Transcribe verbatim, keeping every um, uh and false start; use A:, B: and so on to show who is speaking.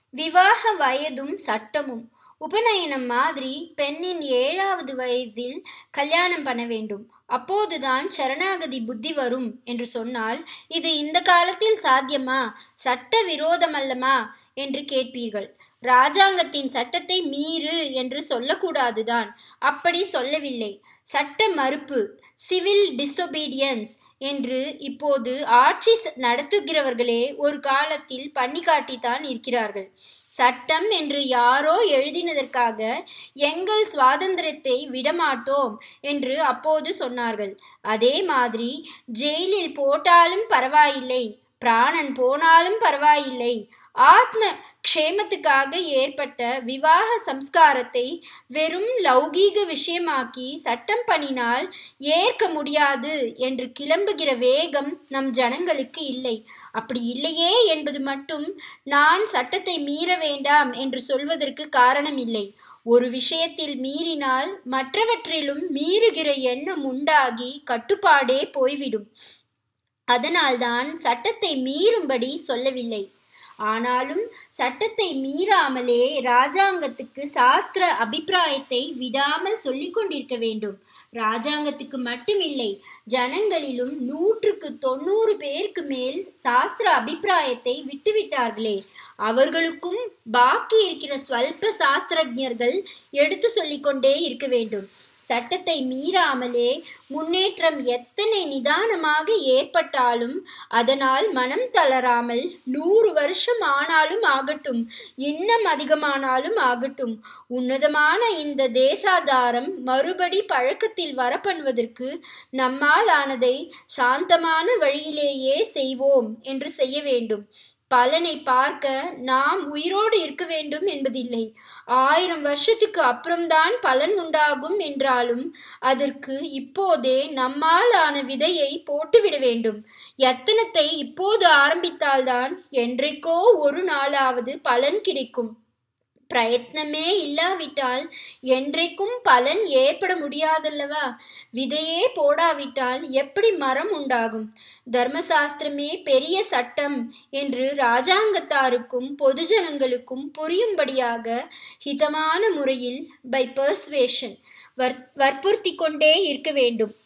A: விவாக வயதும் சட்டமும். உபநயனம் மாதிரி பெண்ணின் ஏழாவது வயதில் கல்யாணம் பண்ண வேண்டும், அப்போதுதான் சரணாகதி புத்தி வரும் என்று சொன்னால் இது இந்த காலத்தில் சாத்தியமா, சட்ட விரோதமல்லமா என்று கேட்பீர்கள். ராஜாங்கத்தின் சட்டத்தை மீறு என்று சொல்லக்கூடாதுதான். அப்படி சொல்லவில்லை. சட்ட மறுப்பு, சிவில் டிசொபீடியன்ஸ் என்று இப்போது ஆட்சி நடத்துகிறவர்களே ஒரு காலத்தில் பண்ணி காட்டித்தான் இருக்கிறார்கள். சட்டம் என்று யாரோ எழுதினதற்காக எங்கள் சுவாதந்திரத்தை விடமாட்டோம் என்று அப்போது சொன்னார்கள். அதே மாதிரி ஜெயிலில் போட்டாலும் பரவாயில்லை, பிராணன் போனாலும் பரவாயில்லை, ஆத்ம க்ஷேமத்துக்காக ஏற்பட்ட விவாக சம்ஸ்காரத்தை வெறும் லௌகீக விஷயமாக்கி சட்டம் பண்ணினால் ஏற்க முடியாது என்று கிளம்புகிற வேகம் நம் ஜனங்களுக்கு இல்லை. அப்படி இல்லையே என்பது மட்டும் நான் சட்டத்தை மீற வேண்டாம் என்று சொல்வதற்கு காரணம் இல்லை. ஒரு விஷயத்தில் மீறினால் மற்றவற்றிலும் மீறுகிற எண்ணம் உண்டாகி கட்டுப்பாடே போய்விடும். அதனால்தான் சட்டத்தை மீறும்படி சொல்லவில்லை. ஆனாலும் சட்டத்தை மீறாமலே ராஜாங்கத்துக்கு சாஸ்திர அபிப்பிராயத்தை விடாமல் சொல்லிக் கொண்டிருக்க வேண்டும். ராஜாங்கத்துக்கு மட்டுமில்லை, ஜனங்களிலும் நூற்றுக்கு தொண்ணூறு பேருக்கு மேல் சாஸ்திர அபிப்பிராயத்தை விட்டுவிட்டார்களே, அவர்களுக்கும் பாக்கி இருக்கிற ஸ்வல்ப சாஸ்திரஜர்கள் எடுத்து சொல்லிக்கொண்டே இருக்க வேண்டும். சட்டத்தை மீறாமலே முன்னேற்றம் எத்தனை நிதானமாக ஏற்பட்டாலும் அதனால் மனம் தளராமல் நூறு வருஷம் ஆனாலும் ஆகட்டும், இன்னும் அதிகமானாலும் ஆகட்டும், உன்னதமான இந்த தேசாதாரம் மறுபடி பழக்கத்தில் வர பண்ணுவதற்கு நம்மால் ஆனதை சாந்தமான வழியிலேயே செய்வோம் என்று செய்ய வேண்டும். பலனை பார்க்க நாம் உயிரோடு இருக்க வேண்டும் என்பதில்லை. ஆயிரம் வருஷத்துக்கு அப்புறம்தான் பலன் உண்டாகும் என்றாலும் அதற்கு இப்போதே நம்மால் ஆன விதையை போட்டுவிட வேண்டும். எத்தனத்தை இப்போது ஆரம்பித்தால்தான் என்றைக்கோ ஒரு நாளாவது பலன் கிடைக்கும். பிரயத்னமே இல்லாவிட்டால் என்றைக்கும் பலன் ஏற்பட முடியாதல்லவா? விதையே போடாவிட்டால் எப்படி மரம் உண்டாகும்? தர்மசாஸ்திரமே பெரிய சட்டம் என்று ராஜாங்கத்தாருக்கும் பொதுஜனங்களுக்கும் புரியும்படியாக ஹிதமான முறையில் பை பர்சுவேஷன் வற்புறுத்தி கொண்டே இருக்க வேண்டும்.